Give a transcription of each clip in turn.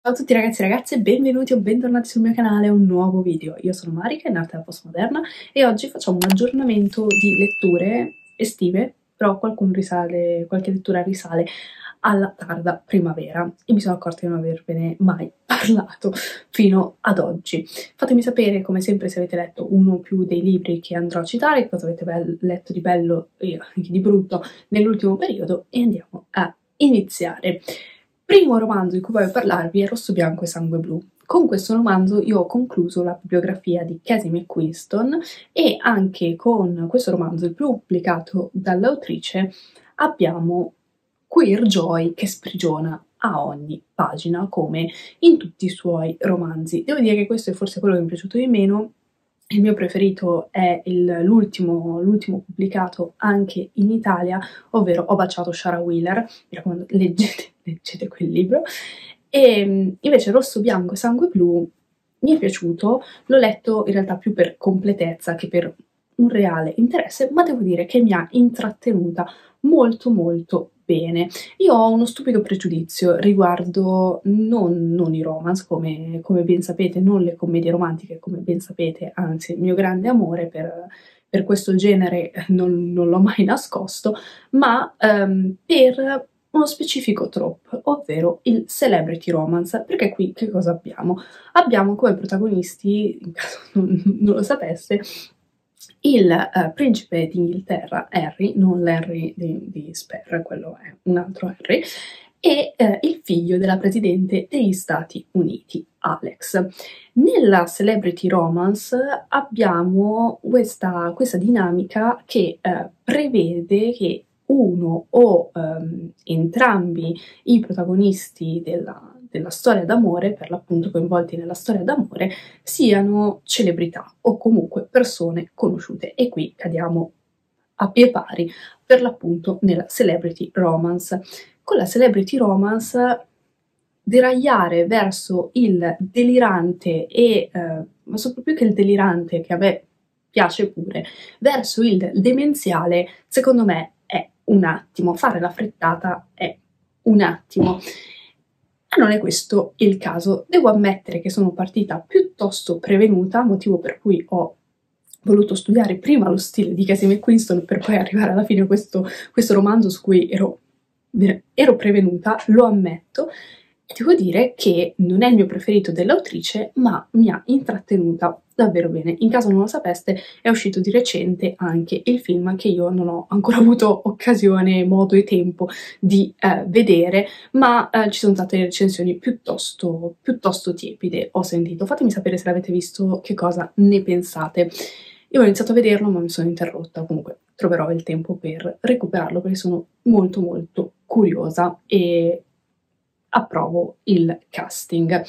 Ciao a tutti ragazzi e ragazze, benvenuti o bentornati sul mio canale a un nuovo video. Io sono Marica, in arte della postmoderna, e oggi facciamo un aggiornamento di letture estive, però qualche lettura risale alla tarda primavera e mi sono accorta di non avervene mai parlato fino ad oggi. Fatemi sapere, come sempre, se avete letto uno o più dei libri che andrò a citare, cosa avete letto di bello e anche di brutto nell'ultimo periodo, e andiamo a iniziare. Primo romanzo di cui voglio parlarvi è Rosso, Bianco e Sangue Blu. Con questo romanzo io ho concluso la bibliografia di Casey McQuiston e anche con questo romanzo, il primo pubblicato dall'autrice, abbiamo queer joy che sprigiona a ogni pagina, come in tutti i suoi romanzi. Devo dire che questo è forse quello che mi è piaciuto di meno. Il mio preferito è l'ultimo pubblicato anche in Italia, ovvero Ho baciato Shara Wheeler. Mi raccomando, leggete quel libro. E invece Rosso, Bianco e Sangue Blu mi è piaciuto, l'ho letto in realtà più per completezza che per un reale interesse, ma devo dire che mi ha intrattenuta molto molto bene. Io ho uno stupido pregiudizio riguardo non i romance, come ben sapete, non le commedie romantiche, come ben sapete, anzi il mio grande amore per questo genere non l'ho mai nascosto, ma per uno specifico trope, ovvero il celebrity romance, perché qui che cosa abbiamo? Abbiamo come protagonisti, in caso non lo sapeste, il principe d'Inghilterra, Harry, non l'Harry di Sper, quello è un altro Harry, e il figlio della presidente degli Stati Uniti, Alex. Nella celebrity romance abbiamo questa dinamica che prevede che uno o entrambi i protagonisti della storia d'amore, per l'appunto coinvolti nella storia d'amore, siano celebrità o comunque persone conosciute, e qui cadiamo a pie pari per l'appunto nella celebrity romance. Con la celebrity romance deragliare verso il delirante ma soprattutto più che il delirante, che a me piace pure, verso il demenziale, secondo me è un attimo, fare la frittata è un attimo. Ma non è questo il caso. Devo ammettere che sono partita piuttosto prevenuta, motivo per cui ho voluto studiare prima lo stile di Casey McQuiston per poi arrivare alla fine a questo romanzo su cui ero prevenuta, lo ammetto, e devo dire che non è il mio preferito dell'autrice, ma mi ha intrattenuta davvero bene. In caso non lo sapeste, è uscito di recente anche il film, che io non ho ancora avuto occasione, modo e tempo di vedere, ma ci sono state recensioni piuttosto tiepide, ho sentito. Fatemi sapere se l'avete visto, che cosa ne pensate. Io ho iniziato a vederlo, ma mi sono interrotta, comunque troverò il tempo per recuperarlo perché sono molto molto curiosa e approvo il casting.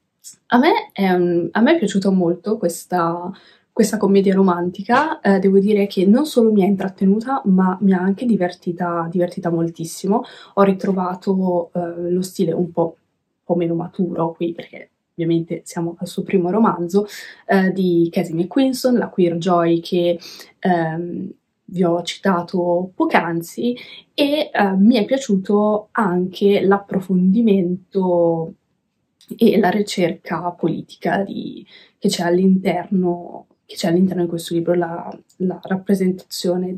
A me è piaciuta molto questa commedia romantica, devo dire che non solo mi ha intrattenuta, ma mi ha anche divertita moltissimo. Ho ritrovato lo stile un po' meno maturo qui, perché ovviamente siamo al suo primo romanzo, di Casey McQuiston, la queer joy che vi ho citato poc'anzi, e mi è piaciuto anche l'approfondimento e la ricerca politica che c'è all'interno di questo libro, la rappresentazione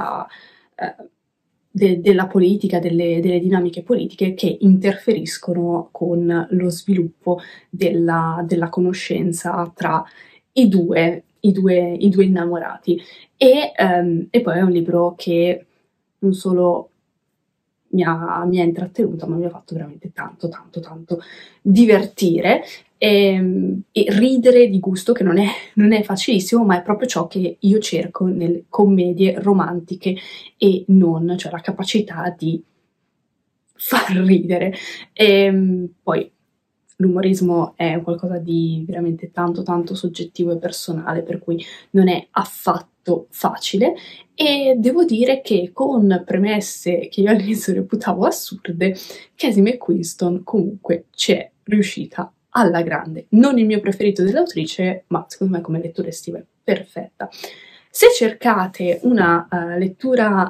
della politica, delle dinamiche politiche che interferiscono con lo sviluppo della conoscenza tra i due innamorati. E poi è un libro che non solo mi ha intrattenuta, ma mi ha fatto veramente tanto divertire e ridere di gusto, che non è facilissimo, ma è proprio ciò che io cerco nelle commedie romantiche e non, cioè la capacità di far ridere. Poi l'umorismo è qualcosa di veramente tanto soggettivo e personale, per cui non è affatto facile, e devo dire che con premesse che io all'inizio reputavo assurde, Casey McQuiston comunque ci è riuscita alla grande. Non il mio preferito dell'autrice, ma secondo me come lettura estiva è perfetta. Se cercate una lettura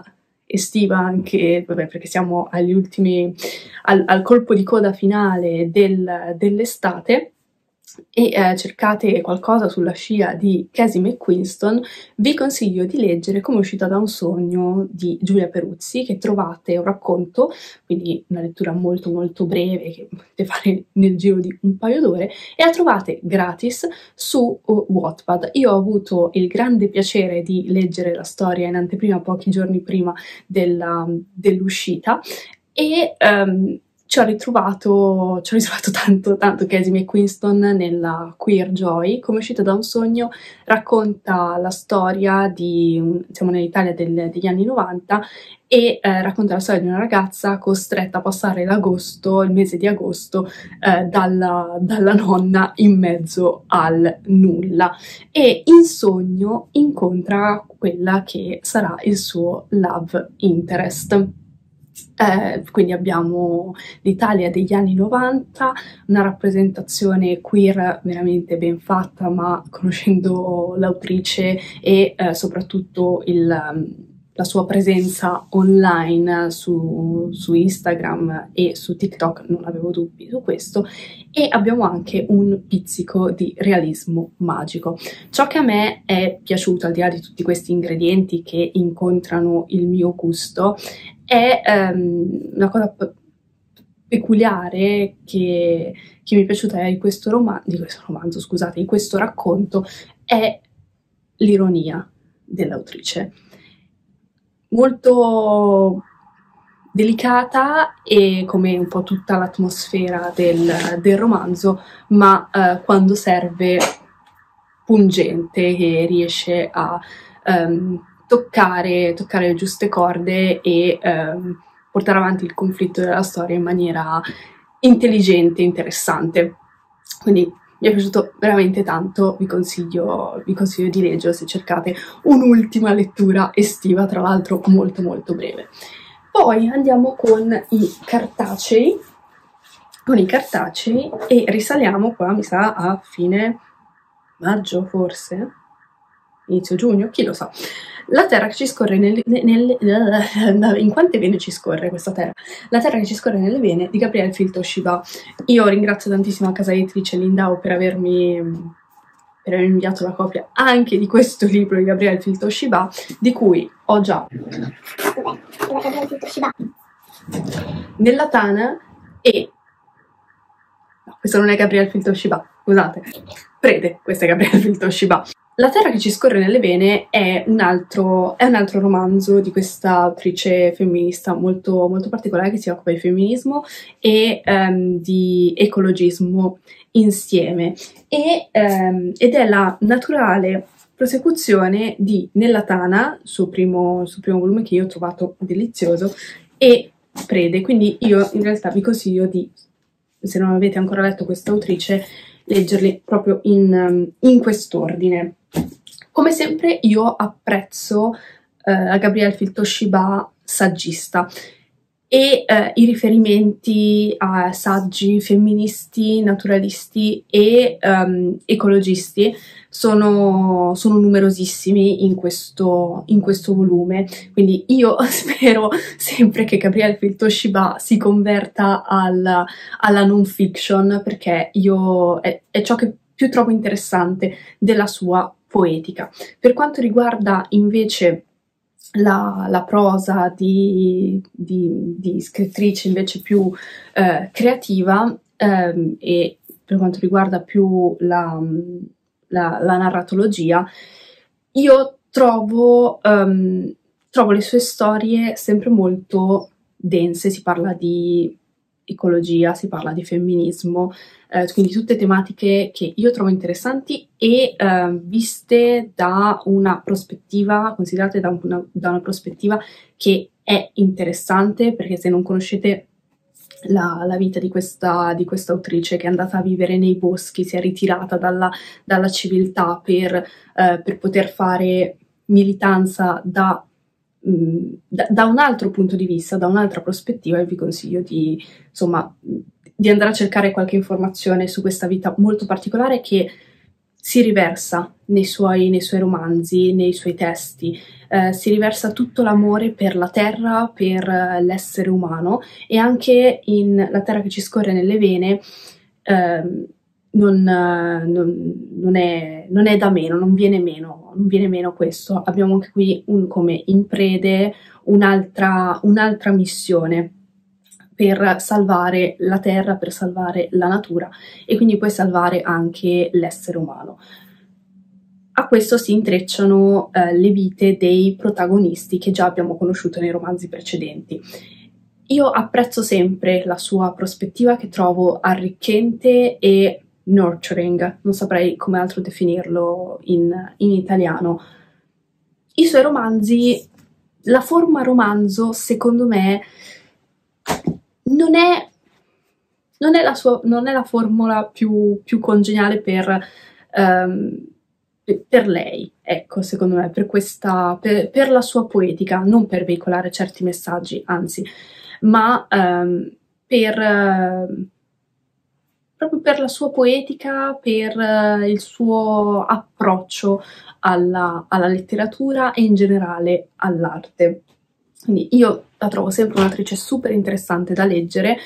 estiva anche, vabbè, perché siamo agli ultimi, al colpo di coda finale dell'estate, e cercate qualcosa sulla scia di Casey McQuiston, vi consiglio di leggere Come uscita da un sogno di Giulia Peruzzi, che trovate un racconto, quindi una lettura molto molto breve che potete fare nel giro di un paio d'ore, e la trovate gratis su Wattpad. Io ho avuto il grande piacere di leggere la storia in anteprima pochi giorni prima dell'uscita, e ci ho ritrovato tanto Casey McQuiston nella Queer Joy. Come uscita da un sogno racconta la storia siamo nell'Italia degli anni 90, e racconta la storia di una ragazza costretta a passare il mese di agosto, dalla nonna in mezzo al nulla, e in sogno incontra quella che sarà il suo love interest. Quindi abbiamo l'Italia degli anni 90, una rappresentazione queer veramente ben fatta, ma conoscendo l'autrice e soprattutto la sua presenza online su Instagram e su TikTok non avevo dubbi su questo, e abbiamo anche un pizzico di realismo magico. Ciò che a me è piaciuto, al di là di tutti questi ingredienti che incontrano il mio gusto, è una cosa peculiare che mi è piaciuta di questo romanzo, scusate, di questo racconto, è l'ironia dell'autrice. Molto delicata, e come un po' tutta l'atmosfera del romanzo, ma quando serve pungente, che riesce a toccare le giuste corde e portare avanti il conflitto della storia in maniera intelligente e interessante. Quindi mi è piaciuto veramente tanto, vi consiglio di leggere se cercate un'ultima lettura estiva, tra l'altro molto molto breve. Poi andiamo con i cartacei, e risaliamo qua, mi sa, a fine maggio forse? Inizio giugno? Chi lo sa. La terra che ci scorre in quante vene ci scorre questa terra? La terra che ci scorre nelle vene di Gabriele Filtoshiba. Io ringrazio tantissimo la casa editrice Lindau per avermi inviato la copia anche di questo libro di Gabriele Filtoshiba, di cui ho già nella Tana e... no, questo non è Gabriele Filtoshiba, scusate. Prede, questo è Gabriele Filtoshiba. La terra che ci scorre nelle vene è un altro romanzo di questa autrice femminista molto, molto particolare, che si occupa di femminismo e di ecologismo insieme, ed è la naturale prosecuzione di Nella Tana, suo primo volume, che io ho trovato delizioso, e Prede. Quindi io in realtà vi consiglio di, se non avete ancora letto questa autrice, leggerli proprio in quest'ordine. Come sempre io apprezzo la Gabriele Filtoshiba saggista, e i riferimenti a saggi femministi, naturalisti e ecologisti sono numerosissimi in questo volume. Quindi io spero sempre che Gabriele Filtoshiba si converta alla non fiction, perché è ciò che più trovo interessante della sua poetica. Per quanto riguarda invece la prosa di scrittrice invece più creativa, e per quanto riguarda più la narratologia, io trovo le sue storie sempre molto dense. Si parla di ecologia, si parla di femminismo, quindi tutte tematiche che io trovo interessanti e viste da una prospettiva, considerate da una prospettiva che è interessante, perché se non conoscete la vita di questa autrice, che è andata a vivere nei boschi, si è ritirata dalla civiltà per poter fare militanza da un altro punto di vista, da un'altra prospettiva, e vi consiglio di andare a cercare qualche informazione su questa vita molto particolare, che si riversa nei suoi romanzi, nei suoi testi. Si riversa tutto l'amore per la terra, per l'essere umano, e anche in La terra che ci scorre nelle vene non è da meno, non viene meno questo. Abbiamo anche qui come in prede un'altra missione per salvare la terra, per salvare la natura, e quindi poi salvare anche l'essere umano. A questo si intrecciano le vite dei protagonisti che già abbiamo conosciuto nei romanzi precedenti. Io apprezzo sempre la sua prospettiva, che trovo arricchente e nurturing, non saprei come altro definirlo in italiano. I suoi romanzi, la forma romanzo, secondo me, non è la formula più congeniale per lei, ecco, secondo me, per la sua poetica, non per veicolare certi messaggi, anzi, ma proprio per la sua poetica, per il suo approccio alla letteratura e in generale all'arte. Quindi io la trovo sempre un'autrice super interessante da leggere.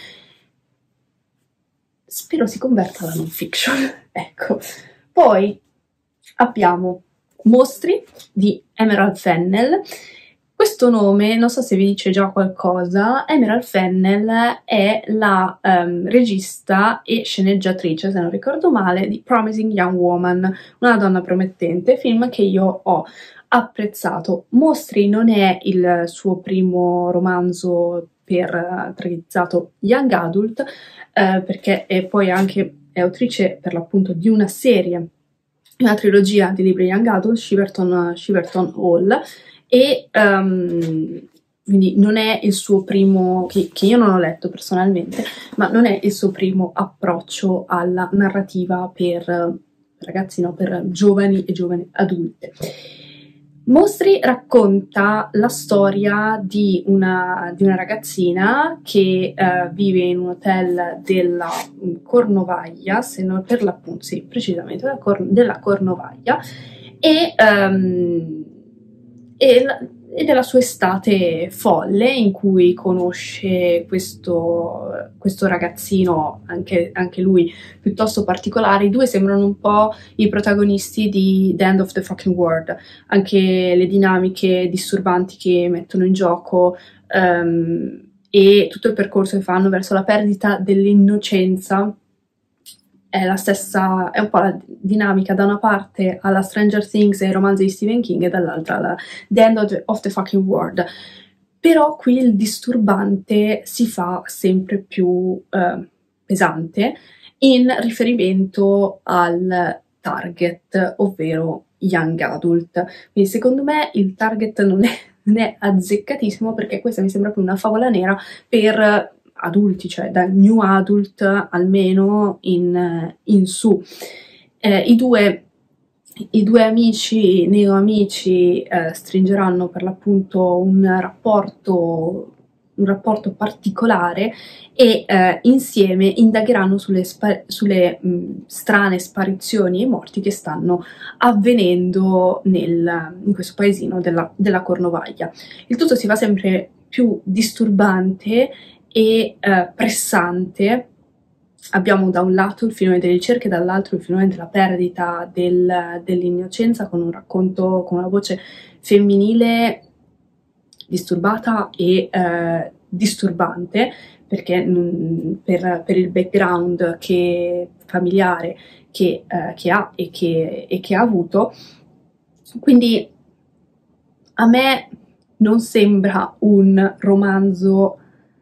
Spero si converta alla non fiction, ecco. Poi abbiamo Mostri di Emerald Fennell. Questo nome, non so se vi dice già qualcosa. Emerald Fennell è la regista e sceneggiatrice, se non ricordo male, di Promising Young Woman, una donna promettente, film che io ho apprezzato. Mostri non è il suo primo romanzo targetizzato young adult, perché è poi anche autrice per l'appunto di una serie, una trilogia di libri young adult, Shiverton Hall, e quindi non è il suo primo, che io non ho letto personalmente, ma non è il suo primo approccio alla narrativa per ragazzi, no, per giovani e giovani adulte. Mostri racconta la storia di una ragazzina che vive in un hotel della Cornovaglia, se non per l'appunto, sì, precisamente della Cornovaglia, e della sua estate folle in cui conosce questo ragazzino, anche lui piuttosto particolare. I due sembrano un po' i protagonisti di The End of the Fucking World, anche le dinamiche disturbanti che mettono in gioco e tutto il percorso che fanno verso la perdita dell'innocenza. È la stessa, è un po' la dinamica da una parte alla Stranger Things e ai romanzi di Stephen King, e dall'altra alla The End of the Fucking World. Però qui il disturbante si fa sempre più pesante in riferimento al target, ovvero young adult. Quindi secondo me il target non è azzeccatissimo, perché questa mi sembra più una favola nera per adulti, cioè da new adult almeno in su. I due amici, neo-amici, stringeranno per l'appunto un rapporto particolare e insieme indagheranno sulle strane sparizioni e morti che stanno avvenendo in questo paesino della Cornovaglia. Il tutto si fa sempre più disturbante e pressante. Abbiamo da un lato il filone delle ricerche, dall'altro il filone della perdita dell'innocenza, con un racconto con una voce femminile disturbata e disturbante, perché per il background familiare che ha e che ha avuto. Quindi a me non sembra un romanzo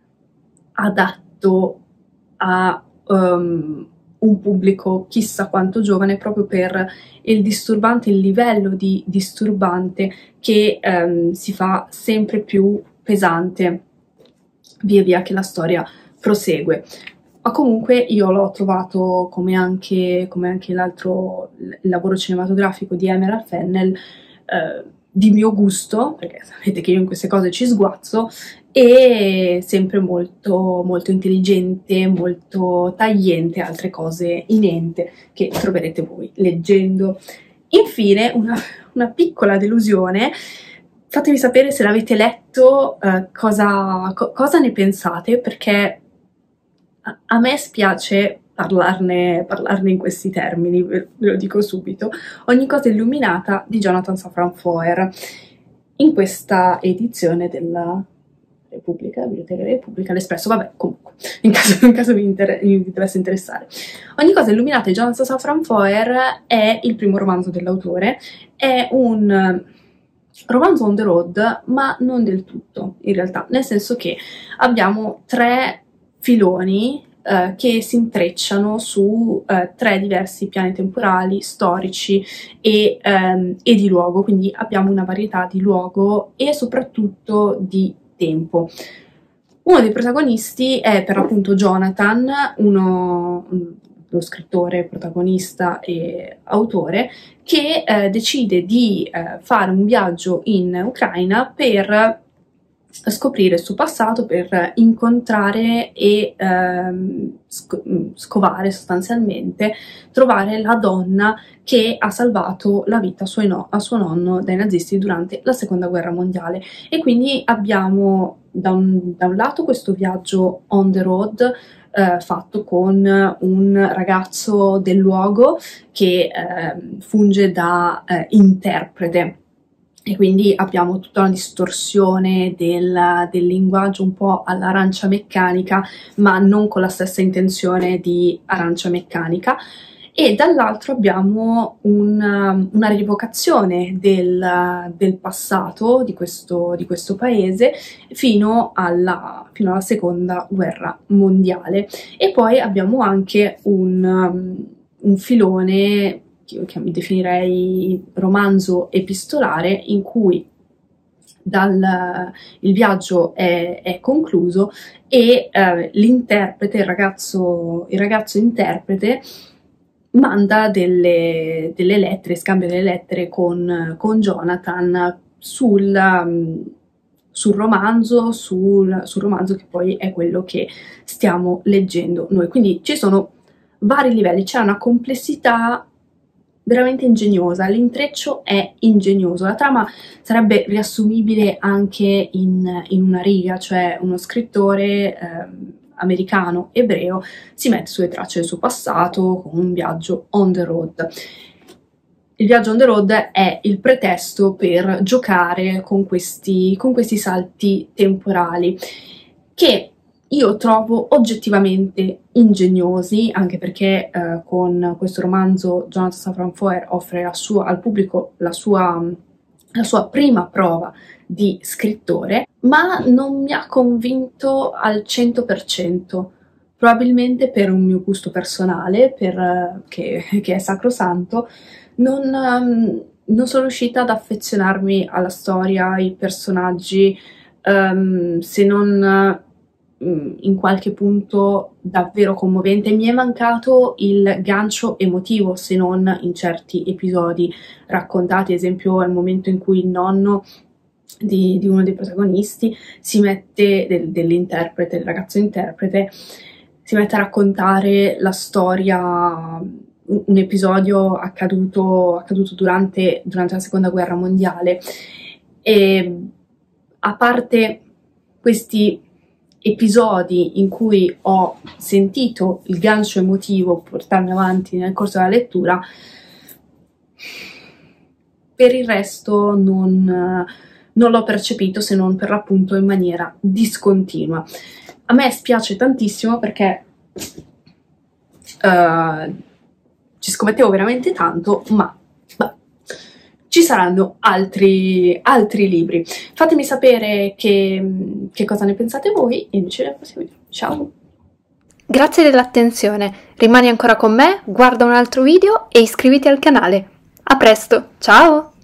adatto a un pubblico chissà quanto giovane, proprio per il livello di disturbante che si fa sempre più pesante via via che la storia prosegue. Ma comunque io l'ho trovato, come anche l'altro lavoro cinematografico di Emerald Fennell, di mio gusto, perché sapete che io in queste cose ci sguazzo, e sempre molto, molto intelligente, molto tagliente, altre cose inente che troverete voi leggendo Infine, una piccola delusione. Fatemi sapere se l'avete letto, cosa ne pensate, perché a me spiace parlarne in questi termini, ve lo dico subito. Ogni cosa illuminata di Jonathan Safran Foer, in questa edizione della Repubblica, Biblioteca della Repubblica, l'Espresso, vabbè, comunque, in caso vi dovesse interessare. Ogni cosa illuminata di Jonathan Safran Foer è il primo romanzo dell'autore, è un romanzo on the road, ma non del tutto, in realtà, nel senso che abbiamo 3 filoni che si intrecciano su 3 diversi piani temporali, storici e di luogo, quindi abbiamo una varietà di luogo e soprattutto di tempo. Uno dei protagonisti è per l'appunto Jonathan, lo scrittore, protagonista e autore, che decide di fare un viaggio in Ucraina per scoprire il suo passato, per incontrare e scovare sostanzialmente, trovare la donna che ha salvato la vita a suo nonno dai nazisti durante la seconda guerra mondiale. E quindi abbiamo da un lato questo viaggio on the road fatto con un ragazzo del luogo che funge da interprete, e quindi abbiamo tutta una distorsione del linguaggio un po' all'Arancia Meccanica, ma non con la stessa intenzione di Arancia Meccanica. E dall'altro abbiamo una rievocazione del passato di questo paese fino alla seconda guerra mondiale. E poi abbiamo anche un filone che definirei romanzo epistolare, in cui il viaggio è concluso e l'interprete, il ragazzo interprete, manda delle lettere, scambia delle lettere con Jonathan sul romanzo che poi è quello che stiamo leggendo noi. Quindi ci sono vari livelli, c'è una complessità veramente ingegnosa, l'intreccio è ingegnoso, la trama sarebbe riassumibile anche in una riga, cioè uno scrittore americano ebreo si mette sulle tracce del suo passato con un viaggio on the road. Il viaggio on the road è il pretesto per giocare con questi salti temporali, che io trovo oggettivamente ingegnosi, anche perché con questo romanzo Jonathan Safran Foer offre al pubblico la sua prima prova di scrittore, ma non mi ha convinto al 100%, probabilmente per un mio gusto personale, che è sacrosanto. Non sono riuscita ad affezionarmi alla storia, ai personaggi, se non in qualche punto davvero commovente. Mi è mancato il gancio emotivo, se non in certi episodi raccontati, ad esempio al momento in cui il nonno di uno dei protagonisti si mette, dell'interprete, del ragazzo interprete, si mette a raccontare la storia, un episodio accaduto durante la seconda guerra mondiale. E a parte questi episodi in cui ho sentito il gancio emotivo portarmi avanti nel corso della lettura, per il resto non l'ho percepito, se non per l'appunto in maniera discontinua. A me spiace tantissimo, perché ci scommettevo veramente tanto, ma ci saranno altri libri. Fatemi sapere che cosa ne pensate voi e invece nel prossimo video. Ciao! Grazie dell'attenzione, rimani ancora con me, guarda un altro video e iscriviti al canale. A presto, ciao!